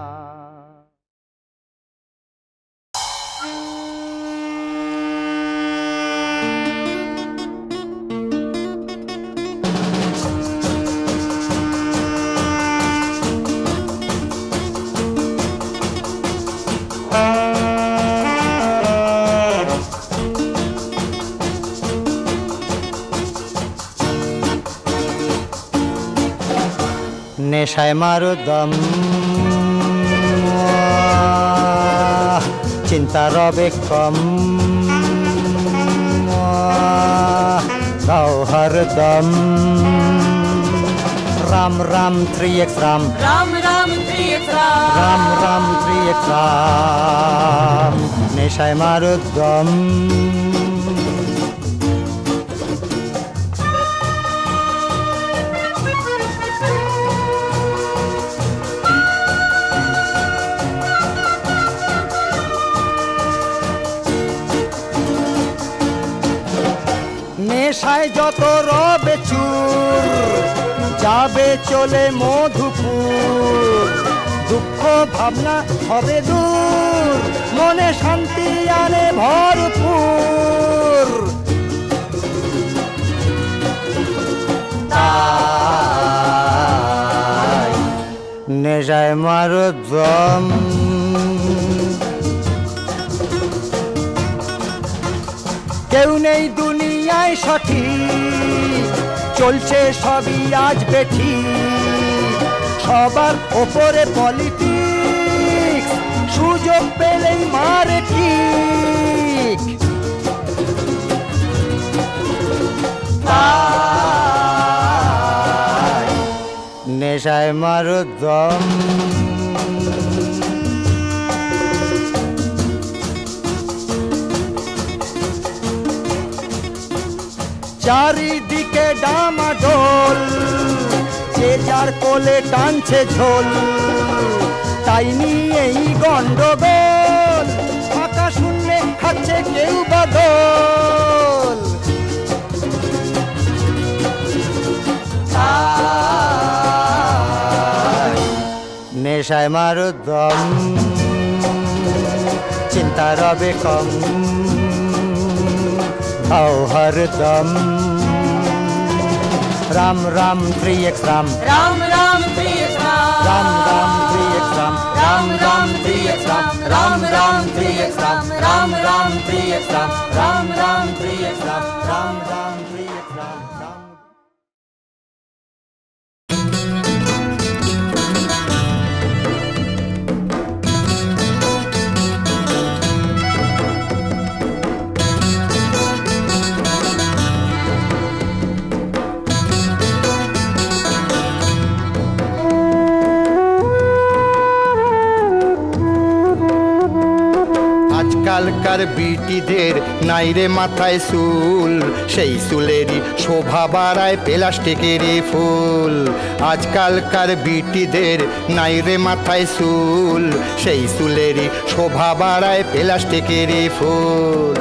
নেশায় মারো দম, চিন্তা রবে কম, গাও হরদম। Ram Ram 3x Ram, Ram Ram 3x Ram, Ram Ram 3x Ram. নেশায় মারো দম, নেশায় যত রবে চুর, যাবে চলে মধুপুর। দুঃখ ভাবনা হবে দূর, মনে শান্তি আনে ভরপুর। তাই নেশায় মারো দম, কেউ নেই দুনিয়ায় সঠিক, চলছে সবই আজ বেঠিক। সবার ওপরে পলিটিক্স, সুযোগ পেলেই মারে ঠিক। তাই নেশায় মারো দম, চারিদিকে ডামাডোল, যে যার কোলে টানছে ঝোল। তাই নিয়েই গন্ডগোল, ফাঁকা শূন্যে খাচ্ছে কেউ বদল। নেশায় মারো দম, চিন্তা রবে কম, গাও হরদম। Ram Ram 3x Ram, Ram Ram 3x Ram, Ram Ram 3x Ram, Ram Ram 3x Ram, Ram Ram 3x Ram, Ram Ram 3x Ram, Ram Ram 3x Ram, Ram Ram 3x Ram. আজকালকার বিটিদের নাইরে মাথায় চুল, সেই চুলেরই শোভা বাড়ায় প্লাস্টিকের ফুল। আজকালকার বিটিদের নাইরে মাথায় চুল, সেই চুলেরই শোভা বাড়ায় প্লাস্টিকের ফুল।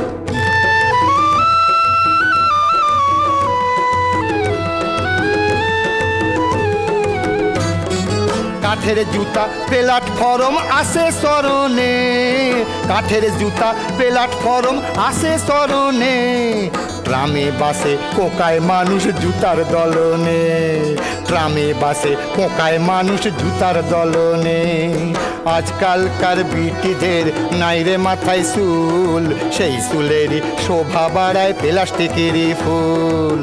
কাঠের জুতা প্ল্যাটফর্ম আসে চরণে, কাঠের জুতা প্ল্যাটফর্ম আসে চরণে। ট্রামে বাসে কোকায় মানুষ জুতার দলনে, ট্রামে বাসে কোকায় মানুষ জুতার দলনে। আজকালকার বিটিদের নাইরে মাথায় চুল, সেই চুলেরই শোভা বাড়ায় প্লাস্টিকের ফুল।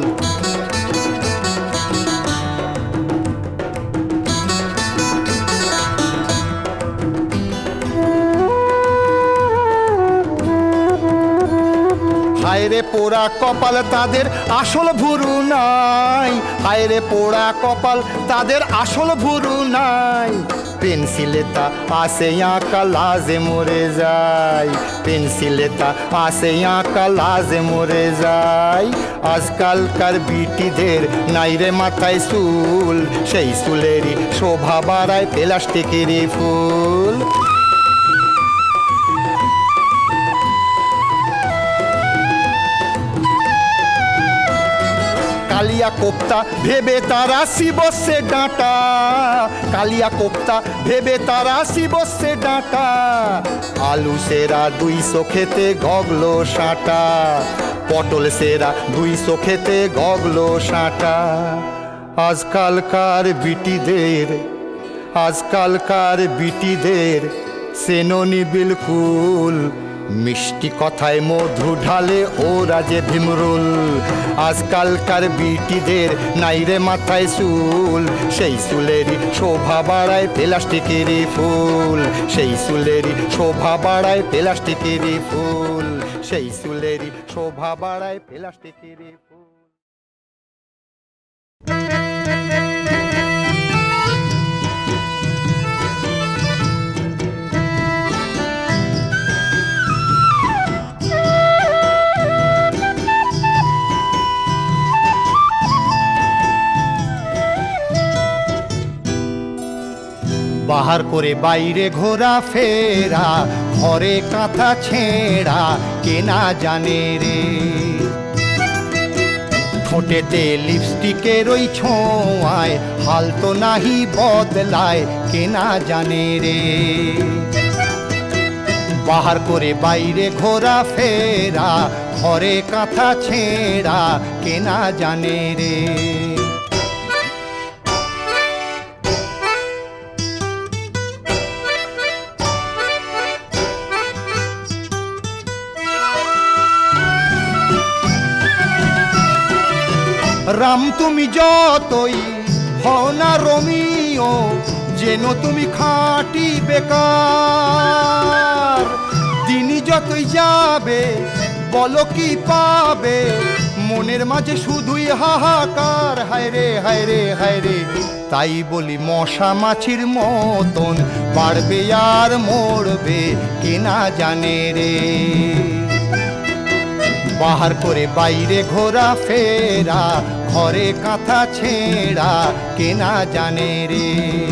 হায়রে পোড়া কপাল তাদের আসল ভুরু নাই, হায়রে পোড়া কপাল তাদের আসল ভুরু নাই। পেন্সিলে তা আসে আঁকা লাজে মরে যায়, পেন্সিলে তা আসে আঁকা লাজে মরে যায়। আজকালকার বিটিদের নাইরে মাথায় চুল, সেই চুলেরই শোভা বাড়ায় প্লাস্টিকের ফুল। কালিয়া কোপ্তা ভেবে তারা শিবসে ডাঁটা, কালিয়া কোপ্তা ভেবে তারা শিবসে ডাঁটা। আলু সেরা 200 খেতে গগলো সাঁটা, পটল সেরা 200 খেতে গগলো সাঁটা। আজকালকার বিটিদের সেননি বিলকুল, মিষ্টি কথায় মধু ঢালে ওরা যে ভীমরুল। আজকালকার বিটিদের নাইরে মাথায় চুল, সেই চুলেরই শোভা বাড়ায় প্লাস্টিকেরই ফুল, সেই চুলেরই শোভা বাড়ায় প্লাস্টিকেরই ফুল, সেই চুলেরই শোভা বাড়ায় প্লাস্টিকেরই ফুল। বাহার করে বাইরে ঘোরা ফেরা, ঘরে কাঁথা ছেঁড়া, কেনা জানে রে। ঠোঁটেতে লিপস্টিকের ওই ছোঁয়ায় হাল তো নাহি বদলায়, কেনা জানে রে। বাহার করে বাইরে ঘোরা ফেরা, ঘরে কাঁথা ছেঁড়া, কেনা জানে রে। রাম তুমি যতই হও না রোমিও, যেন তুমি খাঁটি বেকার। দিনই যতই যাবে বলো কি পাবে, মনের মাঝে শুধুই হাহাকার। হায় রে হায় রে হায় রে, তাই বলি মশা মাছির মতন বাড়বে আর মরবে, কেনা জানে রে। বাহার করে বাইরে ঘোরা ফেরা, ঘরে কাঁথা ছেঁড়া, কেনা জানে রে।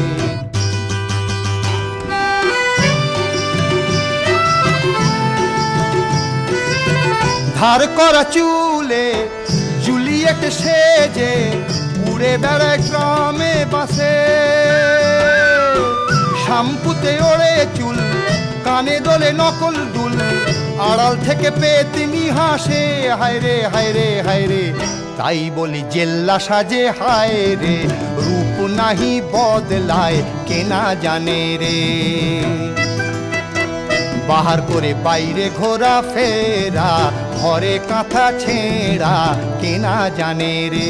ধার করা চুলে জুলিয়েট সেজে উড়ে বেড়ায় গ্রামে বাসে, শ্যাম্পুতে ওড়ে চুল, কানে দোলে নকল দুল, আড়াল থেকে পেতনি হাসে। হায় রে হায় রে হায় রে, তাই বলি জেল্লা সাজে হায় রে, রূপ নাহি বদলায়, কেনা জানে রে। বাহার করে বাইরে ঘোরা ফেরা, ঘরে কাঁথা ছেঁড়া, কেনা জানে রে।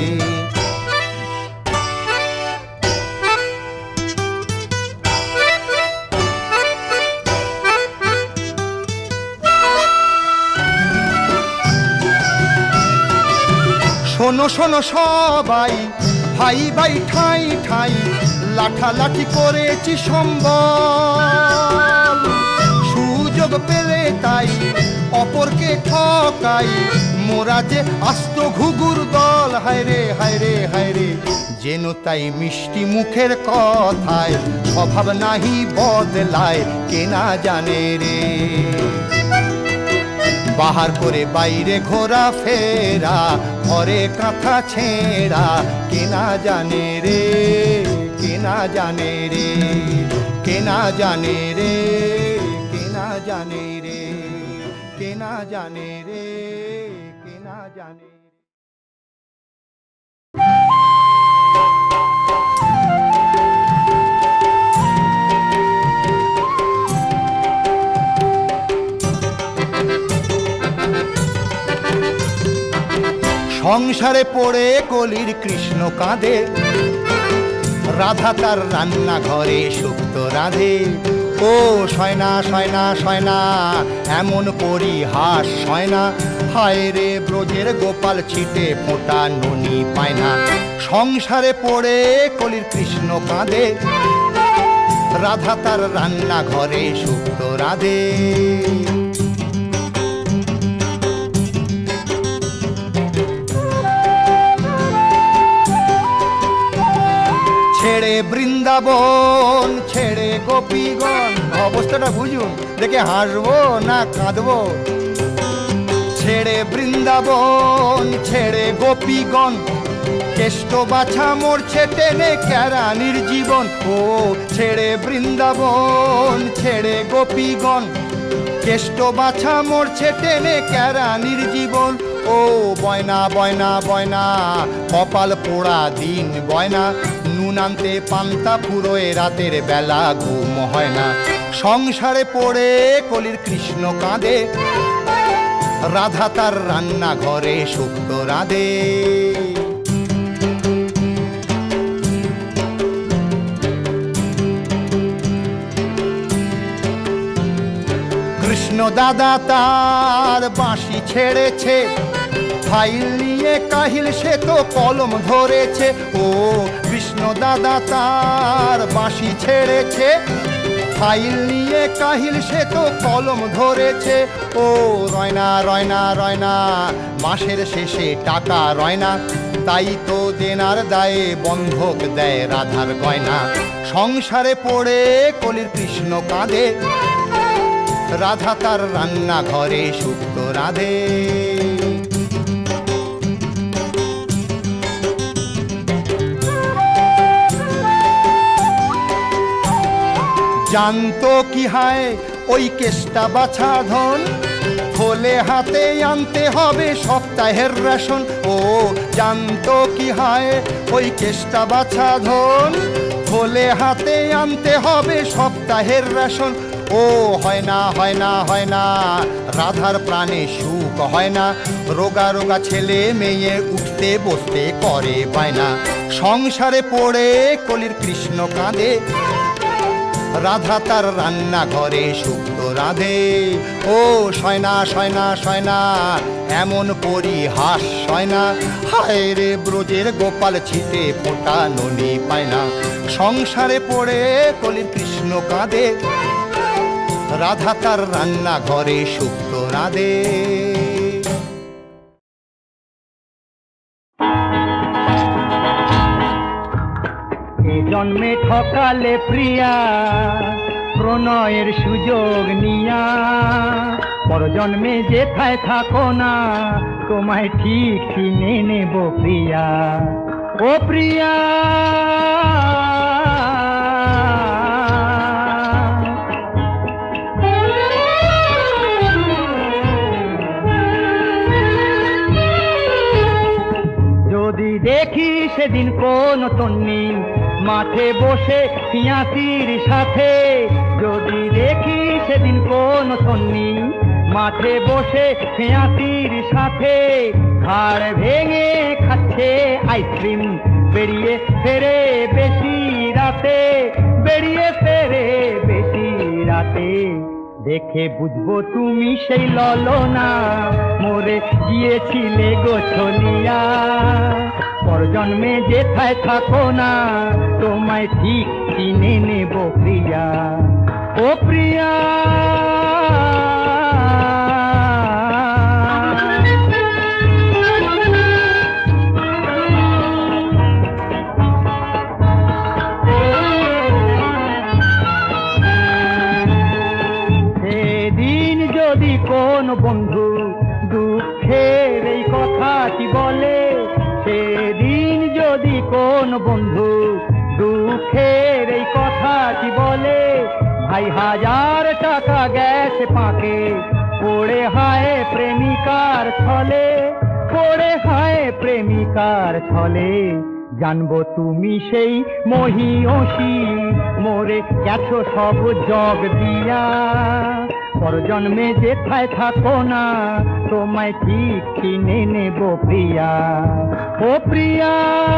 শোনো শোনো সবাই, ভাই ভাই ঠাই ঠাই, লাঠালাঠি করেছি সম্বল। সুযোগ পেলে তাই অপরকে ঠকাই, মোরা যে আস্ত ঘুঘুর দল। হায় রে হায় রে হায় রে, যেন তাই মিষ্টি মুখের কথায় স্বভাব নাহি বদলায়, কেনা জানে রে। বাহার করে বাইরে ঘোরা ফেরা, ঘরে কাঁথা ছেঁড়া, কেনা জানে রে, কেনা জানে রে, কেনা জানে রে, কেনা জানে রে, কেনা জানে রে, কেনা জানে। সংসারে পড়ে কলির কৃষ্ণ কাঁদে, রাধা তার রান্নাঘরে শুক্ত রাধে। ও সয়না সয়না সয়না, এমন পরিহাস সয়না, হায় রে ব্রজের গোপাল ছিটে ফোঁটা ননি পায় না। সংসারে পড়ে কলির কৃষ্ণ কাঁদে, রাধা তার রান্নাঘরে শুক্ত রাধে। ছেড়ে বৃন্দাবন, ছেড়ে গোপীগণ, অবস্থাটা বুঝুন, দেখে হাসবো না কাঁদবো। ছেড়ে বৃন্দাবন, ছেড়ে গোপীগণ, কেষ্ট বাছা মরছে টেনে কেরানির জীবন, ও ছেড়ে বৃন্দাবন ছেড়ে গোপীগণ। কেষ্ট বাছা মরছে টেনে কেরানির জীবন, ও বয়না বয়না বয়না কপাল পোড়া দিন বয়না। নুন আনতে পান্তা ফুরোয় রাতের বেলা ঘুম হয় না। সংসারে পড়ে কলির কৃষ্ণ কাঁদে, রাধা তার রান্নাঘরে শুক্তো রাঁধে। কৃষ্ণ দাদা তার বাঁশি ছেড়েছে, ফাইল নিয়ে কাহিল সে তো কলম ধরেছে। ও কৃষ্ণ দাদা তার বাঁশি ছেড়েছে, ফাইল নিয়ে কাহিল সে তো কলম ধরেছে। ও রয়না রয়না রয়না মাসের শেষে টাকা রয়না, তাই তো দেনার দায়ে বন্ধক দেয় রাধার গয়না। সংসারে পড়ে কলির কৃষ্ণ কাঁদে, রাধা তার রান্নাঘরে শুক্তো রাঁধে। জানতো কি হায় ওই কেষ্টা বাছা ধন, থলে হাতে আনতে হবে সপ্তাহের রেশন। ও জানতো কি হায় ওই কেষ্টা বাছা ধন, থলে হাতে আনতে হবে সপ্তাহের রেশন। ও হয় না হয় না হয় না রাধার প্রাণে সুখ হয় না, রোগা রোগা ছেলে মেয়ে উঠতে বসতে করে বায়না। সংসারে পড়ে কলির কৃষ্ণ কাঁদে, রাধা তার রান্নাঘরে শুক্তো রাঁধে। ও সয়না সয়না সয়না এমন পরিহাস হয় না, হায় রে ব্রজের গোপাল ছিটে ফোঁটা ননি পায় না। সংসারে পড়ে কলির কৃষ্ণ কাঁদে, রাধা তার রান্নাঘরে শুক্তো রাঁধে। এ জন্মে ঠকালে প্রিয়া প্রণয়ের সুযোগ নিয়া, পর জন্মে যেথায় থাকো না তোমায় ঠিক চিনে নেব প্রিয়া। ও প্রিয়া যদি দেখি সেদিন কোন তন্নি মাঠে বসে পিয়াসির সাথে, যদি দেখি সেদিন কোন তন্নি মাঠে বসে পিয়াসির সাথে, ঘাড় ভেঙে খাচ্ছে আইসক্রিম বেরিয়ে ফেরে বেশি রাতে, বেরিয়ে ফেরে বেশি রাতে। দেখে বুঝবো তুমি সেই ললনা মরে গিয়েছিলে গোছলিয়া, পর জন্মে যেথায় থাকো না তোমায় ঠিক চিনে নেব প্রিয়া। ও প্রিয়া সেদিন যদি কোন বন্ধু দুঃখের এই কথাটি বলে, সেদিন যদি কোন বন্ধু দুঃখের এই কথাটি বলে, ভাই 1000 টাকা গেছে পাকে পড়ে হায় প্রেমিকার ছলে, পড়ে হায় প্রেমিকার ছলে। জানবো তুমি সেই মহিষী মোরে গেছো সব জগ দিয়া, পর জন্মে যেথায় থাকো না তোমায় ঠিক চিনে নেব প্রিয়া। ও প্রিয়া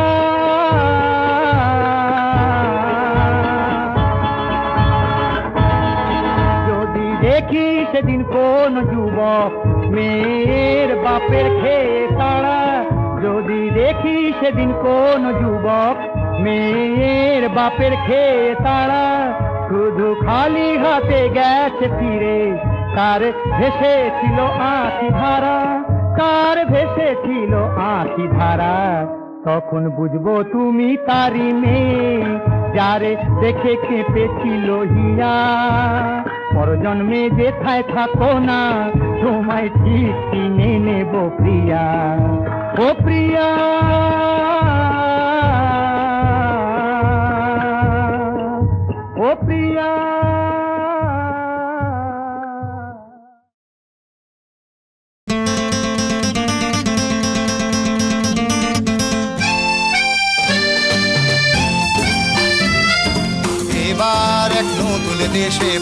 যদি দেখি সেদিন কোন যুবক মেয়ের বাপের খেয়ে তাড়া, যদি দেখি সেদিন কোন যুবক মেয়ের বাপের খেয়ে তাড়া, শুধু খালি হাতে গেছে ফিরে, তার ভেসে ছিল আঁখি ধারা, তার ভেসে ছিল আঁখি ধারা। তখন বুঝবো তুমি তারি মেয়ে যারে দেখে কেঁপেছিল হিয়া, পর জন্মে যেথায় থাকো না তোমায় ঠিক চিনে নেব প্রিয়া। ও প্রিয়া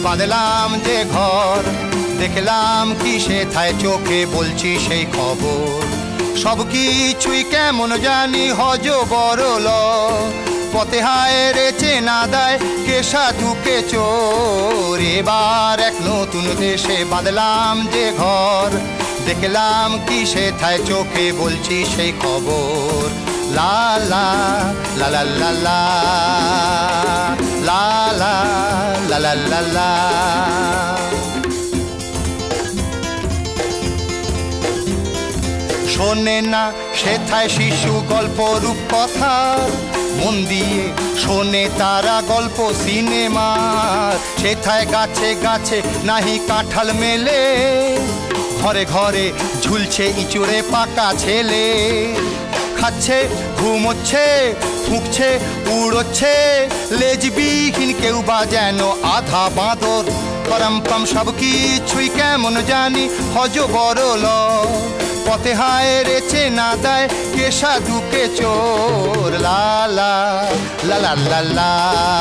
বাঁধলাম যে ঘর, দেখলাম কি সেথায় চোখে বলছি সেই খবর। সব কিছুই কেমন জানি হজ বড়ল, পথে হায় রে চেনা দেয় কে সাধু কে চোর। এবার এক নতুন দেশে বাঁধলাম যে ঘর, দেখলাম কি সেথায় চোখে বলছি সেই খবর। লা লা লা লা লা লা লা লা লা লা লা লা। শোনে না সেথায় শিশু গল্প রূপকথা, মন দিয়ে শোনে তারা গল্প সিনেমার। সেথায় গাছে গাছে নাহি কাঁঠাল মেলে, ঘরে ঘরে ঝুলছে ইঁচড়ে পাকা ছেলে। খাচ্ছে ঘুমোচ্ছে ফুঁকছে উড়োচ্ছে, লেজবিহীন কেউ বা যেন আধা বাঁদর। পরম্পম সব কিছুই কেমন জানি হজ বড়ল, পথে হায় রে চেনা দেয় কে সাধু কে চোর। লা লা লা লা লা লা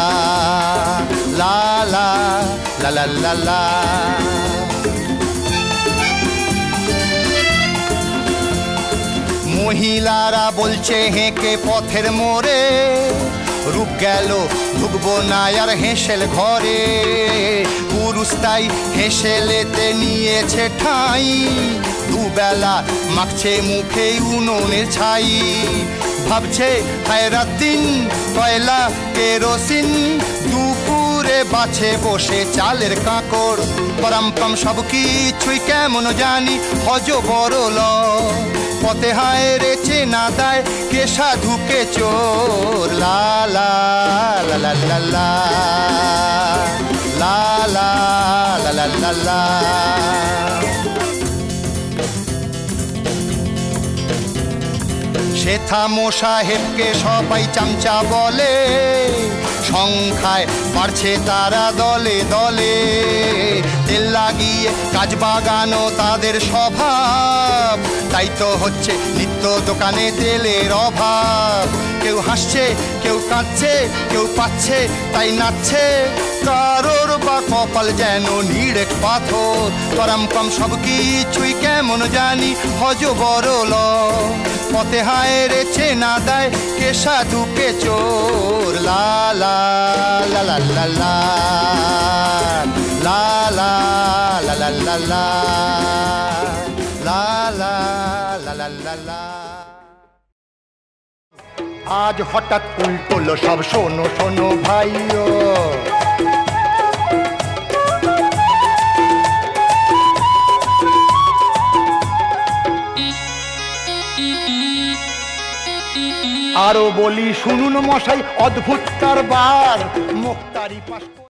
লা লা লা লা লা লা। মহিলারা বলছে হেঁকে পথের মোড়ে, রূপ গেল ঢুকবো না আর হেঁসেল ঘরে। পুরুষ তাই হেঁসেলেতে নিয়েছে ঠাঁই, দুবেলা মাখছে মুখে উনুনের ছাই। ভাবছে হায় রাত দিন কয়লা কেরোসিন, দুপুরে বাছে বসে চালের কাঁকড়। পরম্পম সব কিছুই কেমন জানি হজ বড়ল, পথে হায় রে চেনা দেয় কে সাধু কে চোর। লা লা লা লা লা লা লা লা লা লা লা লা। সেথা মোসাহেবকে সবাই চামচা বলে, সংখ্যায় বাড়ছে তারা দলে দলে। তেল লাগিয়ে কাজ বাগানো তাদের স্বভাব, তাই তো হচ্ছে নিত্য দোকানে তেলের অভাব। কেউ হাসছে কেউ কাঁদছে কেউ পাচ্ছে তাই নাচছে, কারোর বা কপাল যেন নিড়েক পাথর। পরম্পম সব কিছুই কেমন জানি হজ বড়ল, পথে হায় রে চেনা দেয় কে সাধু কে চোর। লা লা লা লা লা লা লা লা লা লা লা লা লা লা লা লা লা লা। আজ হঠাৎ উল্টোলো সব, শোনো শোনো ভাইও। আরো বলি শুনুন মশাই অদ্ভুত কারবার, মুক্তারি পাশ